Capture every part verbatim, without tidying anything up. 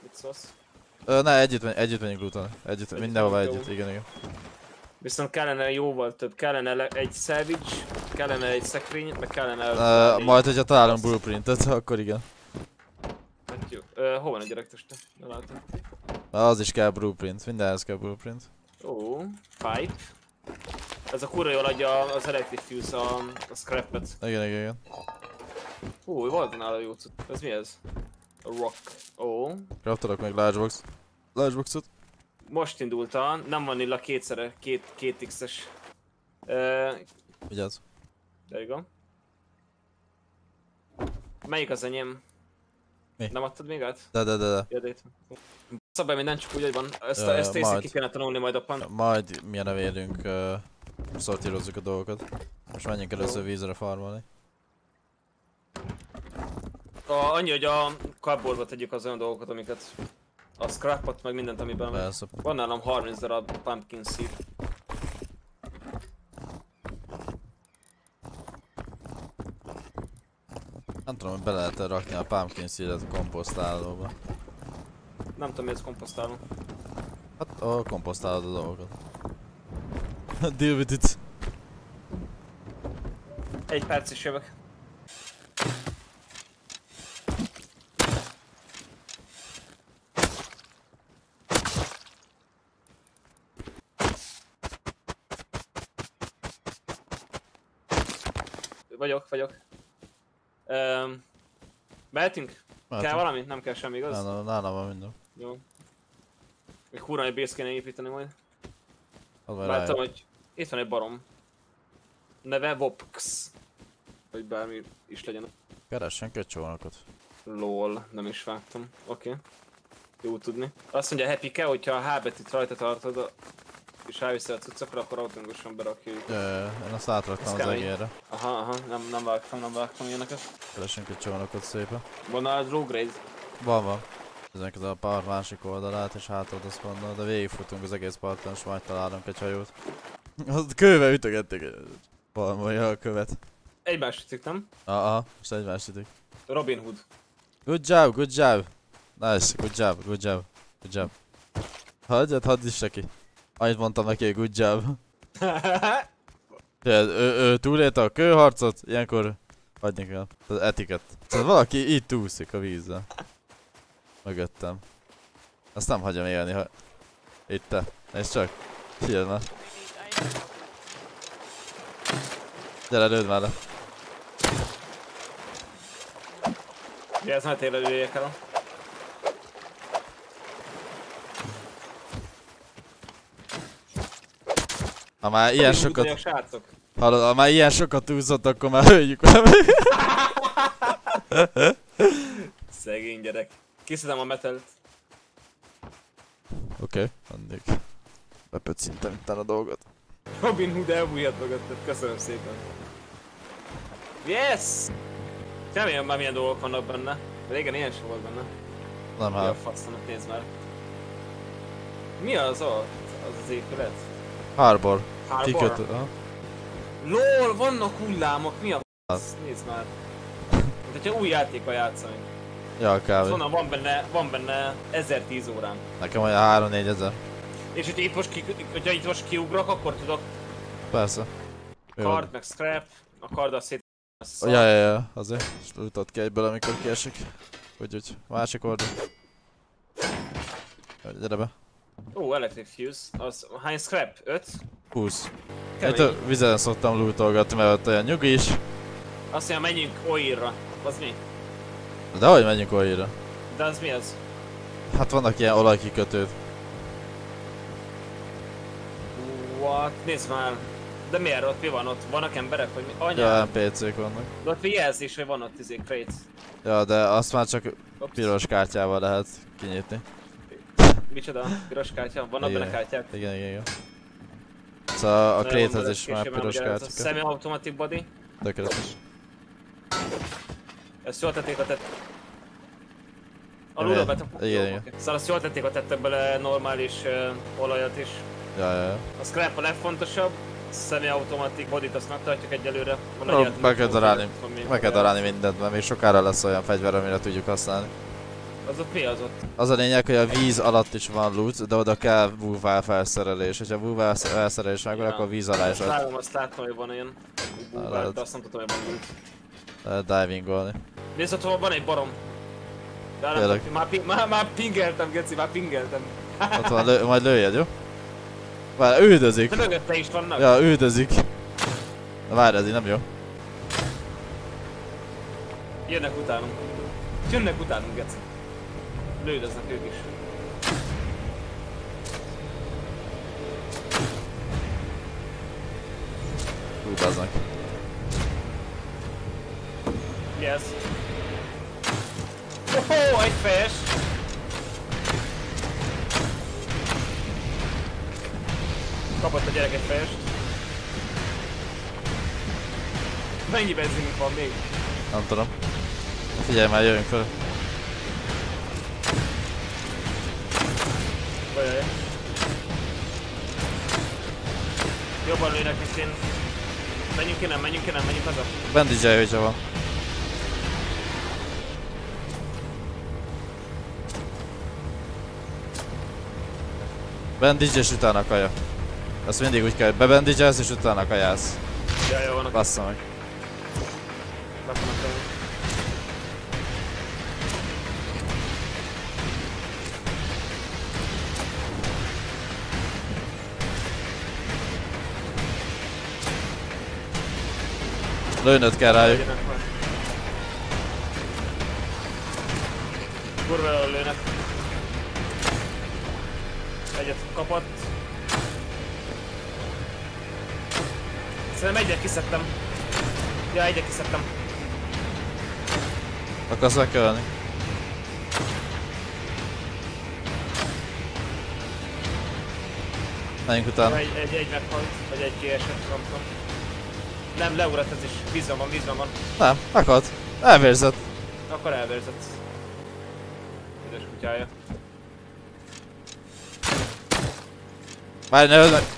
Mit szólsz? Ö, ne, együtt, együtt menjünk lootolni. Együtt, együtt mindenhova együtt, igen, igen. Viszont kellene jóval több, kellene egy salvage, kellene egy szekrény, meg kellene... Uh, majd, hogyha találunk blueprintet, akkor igen. Hát jó. Uh, hol van a gyerek teste? Nem látom. Az is kell blueprint, mindenhez kell blueprint. Ó, pipe. Ez a kurva jól adja az electric fuse a, a scrap-et. Igen, igen, igen. Hú, volt nála jó cucc. Ez mi ez? A rock. Ó. Craftolok még large box. Large boxot. Most indultam, nem van illa kétszere, két, két X-es. Uh, Vigyázz. There you go. Melyik az enyém? Mi? Nem adtad még át? De, de, de, de. Ja, de itt van. Szabály minden csak úgy, hogy van. Ezt, Ö, ezt észre majd. ki kellene tanulni majd appan. Majd milyen vélünk uh, szortírozzuk a dolgokat. Most menjünk először vízre farmolni. A, annyi, hogy a cupboardba tegyük az olyan dolgokat, amiket a scrapot, meg mindent, amiben Persze. van nálam harminc darab pumpkin seed. Nem tudom, hogy be lehet -e rakni a pumpkin seedet a komposztálóba. Nem tudom, mi ez komposztáló. Hát, ahol komposztálod a dolgokat. Deal with it. Egy perc is jövök. Vagyok, vagyok. Um, mehetünk? Kell valami? Nem kell semmi, igaz? Nálam, nálam van minden. Jó. Még kurva egy base kéne építeni majd. Az Láttam, hogy itt van egy barom. Neve Vopx. Vagy bármi is legyen. Keressen köcsónakat. Lol, nem is vágtam. Oké. Okay. Jó tudni. Azt mondja Happy-ke, hogyha a H betűt rajta tartod és ráviszed a cuccokra, akkor automatikusan berakjuk. Jö, én azt átraktam az egérre. Aha, aha, nem, nem vágtam, nem vágtam ilyeneket. Keressen köcsónakat szépen. Van a Rogue Raid? Van, van. Ezen a part másik oldalát és hátad azt mondom, de végigfutunk az egész parton és majd találunk egy hajót. Azt kővel ütögették. Valmolja a követ. Egymást ütik, nem? Aha, most egymást ütik. Robin Hood. Good job, good job. Nice, good job, good job, good job. Hagyjad, hadd is neki. Annyit mondtam neki, hogy good job. ő, ő, ő túlélte a kőharcot, ilyenkor hagyni kell. Az etikett. Szóval valaki így túszik a vízzel. Mögöttem. Azt nem hagyom élni, ha... Itt te. Nézd csak. Figyeld már. Gyere, lőd már le. Ja, ez már tényleg lőjek el. Ha már ilyen sokat... Hallod, ha már ilyen sokat túlzott, akkor már lőjük vele. Szegény gyerek. Készítem a metalt. Oké, okay, addig. Bepöcintem itt a dolgot. Robin Hood elbújhat mögötted, köszönöm szépen. Yes! Remélem már milyen dolgok vannak benne. Régen ilyen sem volt benne. Nem hát. Mi hát. a faszomat, nézd már. Mi az ott? Az az épület? Harbor. Harbor? Kikötő, aha. LOL, vannak hullámok, mi a fasz? Nézd már. Mint hogyha új játékkal játszani. Ja, kb. Honnan van benne, van benne ezertíz órán. Nekem olyan három-négy ezer. És hogyha itt most, ki, hogyha itt most kiugrok, akkor tudok Persze. kard, meg scrap, a karddal szét... Ja, ja, ja, azért. És lújtott ki egyből, amikor kiesik. Úgyhogy, másik oldal. Gyere be. Ó, electric fuse. Az hány scrap? öt? húsz. Itt a vizen szoktam lootolgatni, mert ott olyan nyugi is. Azt mondja, menjünk Oirra. Az mi? De hogy menjünk Oirra? De az mi az? Hát vannak ilyen olajkikötők. What? Nézd már. De miért ott mi van ott? Vannak emberek, vagy mi? Anya? Ja, en pé cék vannak. De ott jelzés, hogy van ott izé crates. Ja, de azt már csak Ops. piros kártyával lehet kinyitni. Micsoda? Piros kártya? Vannak Igen. benne kártyák? Igen, igen, igen. Szóval a Na, crate-hez mondod, is már később piros elmagyarázom. kártyák. Semi-automatic body. Tökéletes. Ezt jól tették a tett... A lúra bet... Igen, igen. Szóval azt jól tették, a tettek bele normális uh, olajat is. Ja, ja, ja. A scrap a legfontosabb. Semi-automatic bodyt azt megtartjuk egyelőre. No, meg kell darálni, meg kell darálni mindent, mert még sokára lesz olyan fegyver, amire tudjuk használni. Az ott mi az ott? Az a lényeg, hogy a víz alatt is van loot, de oda kell búvár felszerelés. És ha búvár felszerelés megvan, Ja. akkor a víz alá is Azt ad. látom, azt látom, hogy van ilyen búvár, lehet. de azt nem tudom, hogy van loot. Lehet divingolni. Nézd, ott hol van egy barom. De nem Tényleg. tudom, már, pi- már, már pingeltem, geci, már pingeltem. Ott van, lő, majd lőjed, jó? Várj, üldözik! De mögötte is vannak. Ja, üldözik. Na várj, ez így nem jó. Jönnek utánunk. Jönnek utánunk, geci. Lődöznek ők is. Hú, bazdmeg. Yes. Oh, egy fejes! Kapott a gyerek egy fejest. Mennyi benzinünk van még? Nem tudom. Figyelj már, jövünk fel. Bajaj. Jobban lőnek, mint én. Menjünk innen, menjünk innen, menjünk haza. Bandage-elj, hogyha van. Bandage és utána kaja. Azt mindig úgy kell, hogy bebandage-elsz és utána kajász. Ja, jó, vannak. Bassza meg. Laknak el. Lőnöd kell rájuk. Legyenek már. Kurva jól lőnek. Egyet kapott. Szerintem egyet kiszedtem. Ja, egyet kiszedtem. Akarsz megkölni? Menjünk utána. Egy, egy, egy meghalt, vagy egy kiesett, nem tudom. Nem, leugrott ez is. Vízben van, vízben van. Nem, meghalt. Elvérzett. Akkor elvérzett. Üdes kutyája. Várj, ne öld meg!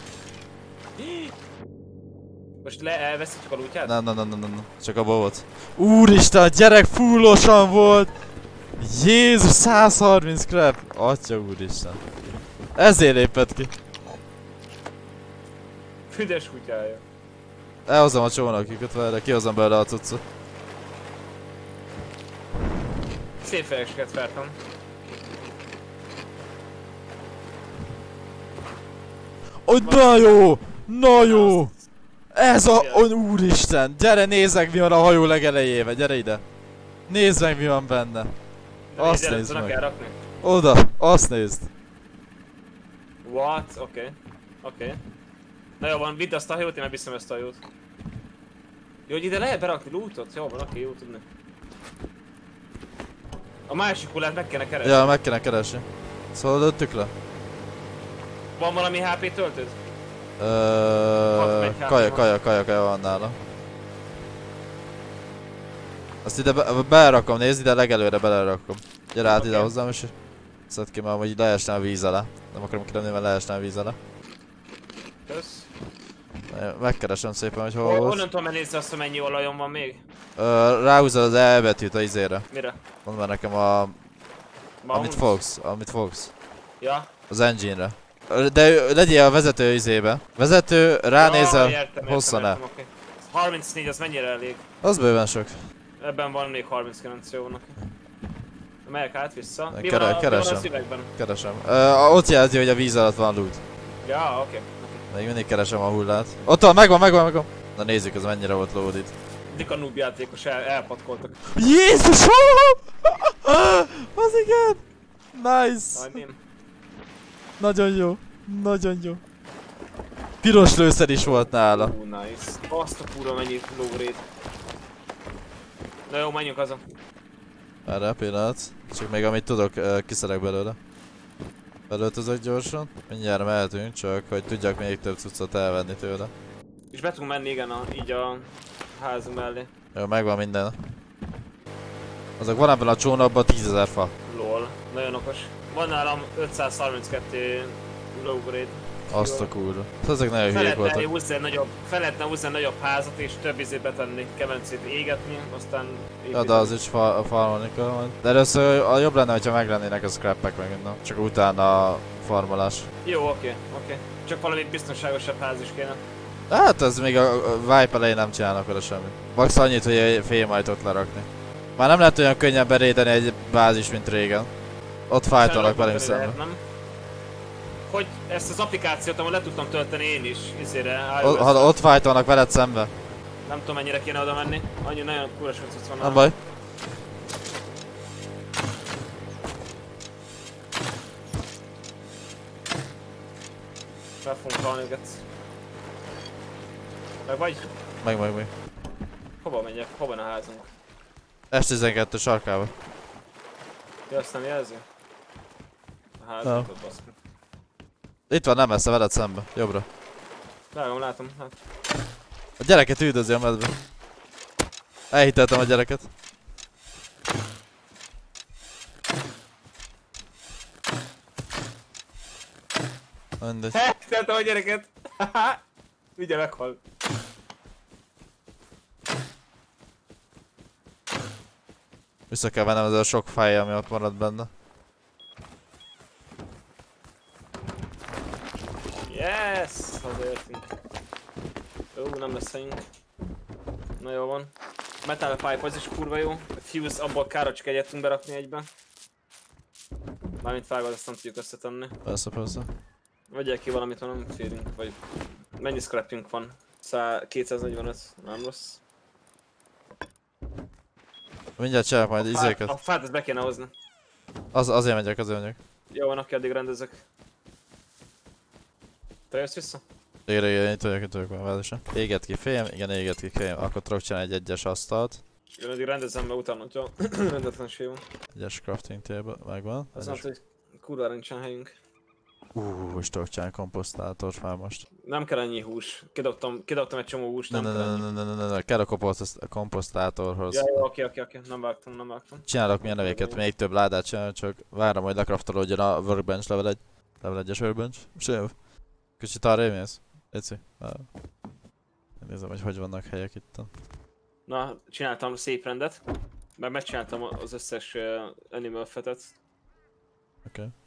Most le elveszítjük a lútját? Nem, nem, nem, nem, nem, csak abban volt. Úristen, a gyerek fullosan volt! Jézus, száz harminc crap! Atya úristen. Ezért lépett ki. Üdes kutyája. Elhozom a csónakjukat vele, kihozom belőle a cuccot. Szép fejeseket vertem. Hogy na jó! Na jó! Ez a... Oh, úristen! Gyere nézd meg mi van a hajó legelejébe, gyere ide! Nézd meg mi van benne! De Azt ide nézd tudnak meg. elrakni. Oda! Azt nézd! What? Oké. Okay. Oké. Okay. Na jó van, vidd azt a hajót, én megviszem ezt a hajót. Jó, hogy ide lehet berakni lootot? Jó van, oké, okay, jó tudni. A másik hullát meg kellene keresni. Ja, meg kéne keresni. Szóval döntük le? Van valami há pé töltőd? Öööö... hatvanegy Kaja, kaja, kaja, kaja van nála. Azt ide be, belerakom, nézd ide legelőre belerakom. Gyere át Okay. ide hozzám és szedd ki már, hogy leesne a víz alá. Nem akarom kiremni, mert leesne a víz alá. Kösz. Megkeresem szépen, hogy hol Hol, volt. honnan tudom megnézni azt, hogy mennyi olajom van még? Ö, ráhúzod az E betűt a izére. Mire? Mondd már nekem a... Mount? Amit fogsz, amit fogsz. Ja. Az engine-re. Ö, De ő- legyél a vezető izébe. Vezető, ránézel, ja, értem, hosszan el. értem, okay. harmincnégy az mennyire elég? Az bőven sok. Ebben van még harminckilenc, jó neki. Megyek át vissza. Mi Kere- van a, mi van keresem. a szívekben? Keresem. Ö, ott jelzi, hogy a víz alatt van loot. Ja, oké. Okay. Még mindig keresem a hullát. Ott van, megvan, megvan, megvan. Na nézzük, az mennyire volt loaded. Dik a noob játékos, el, elpatkoltak. Jézus! Az igen! Nice! Majdnem. Nagyon jó. Nagyon jó. Piros lőszer is volt nála. Uh, nice. Azt a kurva mennyi lóvrét. Na jó, menjünk haza. Erre pillanat. Csak még amit tudok, ö, kiszedek belőle. Belöltözök gyorsan. Mindjárt mehetünk, csak hogy tudjak még több cuccot elvenni tőle. És be tudunk menni, igen, a, így a házunk mellé. Jó, megvan minden. Azok van ebben a csónakban tízezer fa. Lol. Nagyon okos. Van nálam ötszázharminckettő low grade. Azt a kurva. Ezek nagyon hülyék Fel lehetne voltak. húzni egy nagyobb, fel lehetne húzni egy nagyobb házat és több izét betenni, kemencét égetni, aztán Ja, de az is fa farmolni kell majd. De először a jobb lenne, hogyha meglennének a scrappek meg innen. Csak utána a farmolás. Jó, oké, oké. Csak valami biztonságosabb ház is kéne. Hát ez még a a Vibe elején nem csinálnak vele semmit. Max annyit, hogy egy fémajtot lerakni. Már nem lehet olyan könnyen berédeni egy bázis, mint régen. Ott fájtanak velünk szemben. Nem? Hogy ezt az applikációt amúgy le tudtam tölteni én is, izére, O- Ha ott fájtanak veled szembe. Nem tudom mennyire kéne oda menni. Annyi nagyon kúras cucc van. Nem baj. Fel fogunk halni őket. Meg vagy? Meg, meg, meg. Hova menjek? Hova van a házunk? S tizenkettő sarkába. Ja, azt nem jelzi? A házunk Nem. ott baszki. Itt van, nem messze veled szembe. Jobbra. Látom, látom, hát. A gyereket üldözi a medve. Elhiteltem a gyereket. Mindegy. Tettem a gyereket! Vigye meghal. Vissza kell vennem ezzel a sok fáj, ami ott maradt benne. Yes! Hazaértünk. Ó, nem lesz helyünk. Na jó van. Metal pipe az is kurva jó. A fuse, abból károcsk egyet tudunk berakni egybe. Mármint fájval ezt nem tudjuk összetenni. Persze, persze. Vegyél ki valamit, ha nem férünk, vagy... Mennyi scrapjunk van? Szá... kétszáznegyvenöt, nem rossz. Mindjárt csinálok majd A fát, izéket. a fát ezt be kéne hozni. Az, azért megyek, azért megyek. Jó van, aki addig rendezek. Te jössz vissza? Igen, igen, itt vagyok, itt vagyok már városra. Éget ki fém, igen, éget ki fém. Akkor tudok csinálni egy egyes asztalt. Én addig rendezem, mert utána, hogyha rendetlenség van. Egyes crafting table, megvan. Az Egyes... mondta, hogy kurvára nincsen helyünk. Uuuuh, most tudok csinálni komposztáltort már most. Nem kell ennyi hús. Kidobtam, kidobtam egy csomó húst, Ne, nem ne, kell ne, ennyi. ne, ne, ne, ne, kell a komposzt- a komposztátorhoz. Ja, jó, oké, oké, oké, nem vágtam, nem vágtam. Csinálok milyen nevéket, még több ládát csinálok, csak várom, hogy lekraftolódjon a workbench level egy. Level egyes workbench. Sőt. Kicsit arra mész? Léci. Nézem, hogy hogy vannak helyek itt. Na, csináltam szép rendet. Meg megcsináltam az összes uh, animal fetet. Oké. Okay.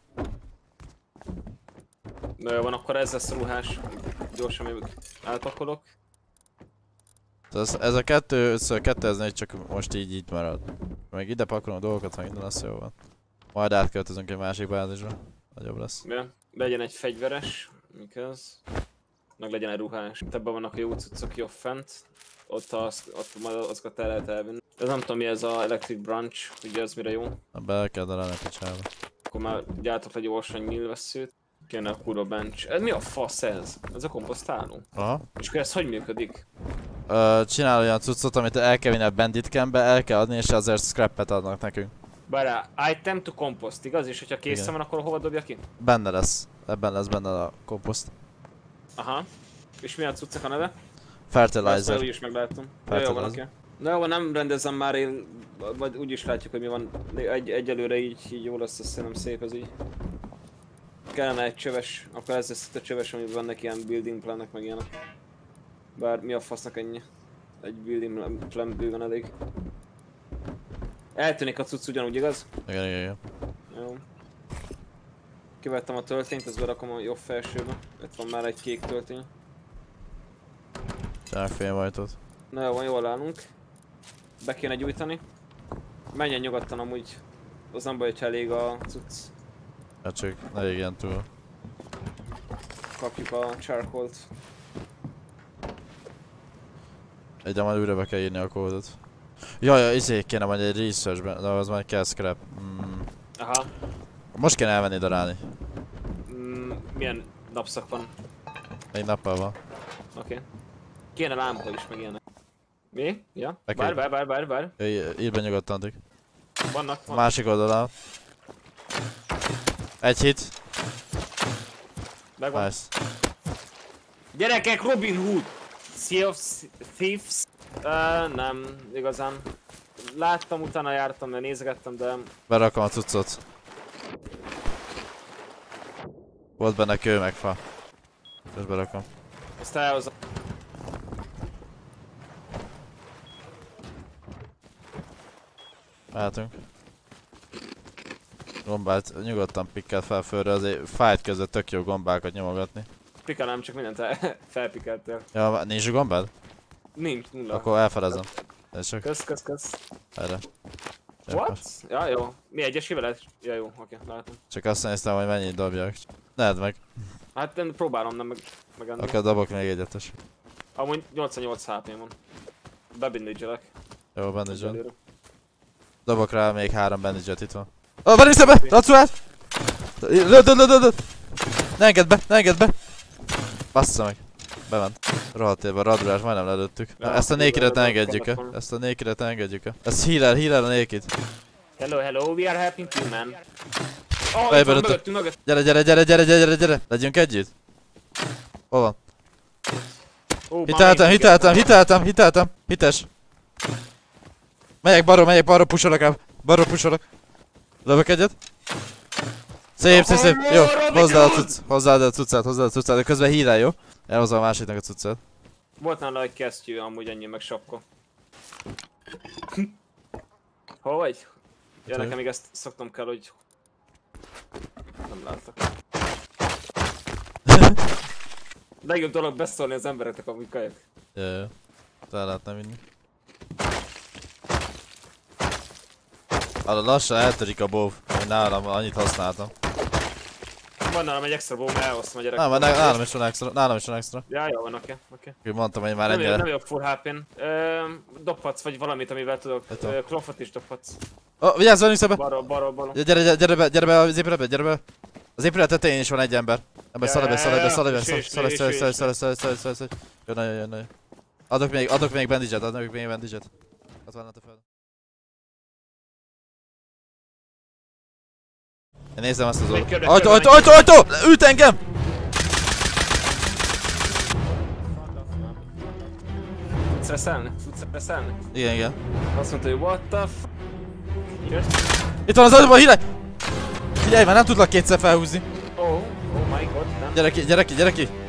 Na jó van, akkor ez lesz a ruhás. Gyorsan még elpakolok. Ez, ez a kettő, össze kettőzni, csak most így így marad. Még ide pakolom a dolgokat, meg minden lesz jó van. Majd átköltözünk egy másik bázisra. Nagyobb lesz. Ja. Legyen egy fegyveres, mik ez? Meg legyen egy ruhás. Ebben vannak a jó cuccok jobb fent. Ott, az, ott majd azokat el lehet elvinni. Ez nem tudom mi ez a electric branch, ugye ez mire jó. Be el kell darálni a picsába. Akkor már gyártok le gyorsan egy nyílvesszőt. Kéne a kurva bench. Ez mi a fasz ez? Ez a komposztáló. Aha. És akkor ez hogy működik? Ö, csinál olyan cuccot, amit el kell vinni a bandit campbe, el kell adni, és azért scrappet adnak nekünk. Bárá, item to compost, igaz? És hogyha készen Igen. van, akkor hova dobja ki? Benne lesz. Ebben lesz benne a komposzt. Aha. És milyen cuccok a neve? Ezt Fertilizer. úgy is megláttam. Ja, jó van, Fertilizer. oké. Na jó, nem rendezem már én, majd úgyis látjuk, hogy mi van. Egy, egyelőre így, így jó lesz, azt szerintem szép ez így. Kellene egy csöves, akkor ez lesz a csöves, amiben vannak ilyen building planek meg ilyenek. Bár mi a fasznak ennyi? Egy building plan bőven elég. Eltűnik a cucc ugyanúgy, igaz? Igen, igen, igen. Jó. Kivettem a töltényt, ezt berakom a jobb felsőbe. Itt van már egy kék töltény. Csinálok félmajtot. Na jó, van, jól állunk. Be kéne gyújtani. Menjen nyugodtan amúgy. Az nem baj, hogyha elég a cucc. Hát csak ne égjen túl. Kapjuk a charcoal-t. Egyre majd újra be kell írni a kódot. Jaj, izé kéne majd egy researchben, de az majd kell scrap. Mm. Aha. Most kéne elmenni darálni. Mm, milyen napszak van? Egy nappal van. Oké. Okay. Kéne lámpa is, meg ilyenek. Mi? Ja? Oké. Várj, várj, várj, várj, várj. J- Írd be nyugodtan, addig. Vannak, A van. másik oldalán. Egy hit. Megvan. Nice. Gyerekek, Robin Hood! Sea of Thieves? Uh, nem, igazán. Láttam, utána jártam, de nézegettem, de... Berakom a cuccot. Volt benne kő meg fa. Most berakom. Ezt elhozom. Mehetünk. Gombát nyugodtan pikkel fel fölre, azért fight között tök jó gombákat nyomogatni. Pikelem, csak mindent el- felpikeltél. Ja, nincs gombád? Nincs, nulla. Akkor elfelezem. Ez csak Kösz, kösz, kösz. erre. What? Ja, jó. Mi egyesével lehet? Ja, jó, oké, látom. Csak azt néztem, hogy mennyit dobjak. Nedd meg. Hát én próbálom nem meg, megenni. Akkor dobok még egyetes. Amúgy nyolcvannyolc há pé-m van. Bebindítsélek. Jó, bandage Előre. Dobok rá még három bandage-et, itt van. Ó, van is be! Lacu át! Lőd, lőd, lőd, lőd! Ne engedd be, ne engedd be! Bassza meg. Bement. Rohadt élve, radulás, majdnem lelőttük. Ja, Ezt a nékidet ne engedjük el. gondoltam. Ezt a nékidet ne engedjük el. Ez healer, healer a nékid. Hello, hello, we are helping you, man. Oh, itt Fejbe van lőttük. mögöttünk, mögött. Gyere, gyere, gyere, gyere, gyere, gyere! Legyünk együtt! Hol van? Ó, már Hiteltem, megint hiteltem, hiteltem, hiteltem! Hites! Megyek balról, megyek balról, pusolok el. Balról pusolok. Lövök egyet. Szép, szép, szép. Jó, hozd el a cucc, hozd el a cuccát, hozd el a cuccát, de közben hílel, jó? Elhozom a másiknak a cuccát. Volt nála egy kesztyű, amúgy ennyi, meg sapka. Hol vagy? Ja, nekem még ezt szoktam kell, hogy... Nem láttak. Legjobb dolog beszólni az embereknek, amúgy kajak. Jaj, jaj. Te lehetne vinni. Arra lassan eltörik a bóv, hogy nálam annyit használtam. Van nálam egy extra boom, elhoztam a gyerek. Nem, mert nálam is van extra, nálam is van extra. Ja, jó van, oké, oké. Úgy mondtam, hogy már Nem, jó- nem ennyire... jobb full há pén. Ö, dobhatsz, vagy valamit, amivel tudok. Tudom. Ö, Klofot is dobhatsz. Ó, oh, vigyázz, van szembe! Balról, balról, balról. Gyere, gyere, gyere be, gyere be az épületbe, gyere be! Az épület tetején is van egy ember. Ember, szaladj be, szaladj be, szaladj be, szaladj, szaladj, szaladj, szaladj, szaladj, szaladj, szaladj, szaladj, szaladj. Jön, jön, jön, jön. Adok még, adok még bandage-et, adok még bandage-et. Az van a te fel. Én nézem azt az Még oldalt. körbe, Ajtó, körbe, ajtó, ajtó, ajtó! Üt engem! Tudsz reszelni? Tudsz reszelni? Igen, igen. Azt mondta, hogy what the f... Jössz? Itt van az ajtóban, hílek! Figyelj, már nem tudlak kétszer felhúzni. Oh, oh my god, nem. Gyere ki, gyere ki, gyere ki!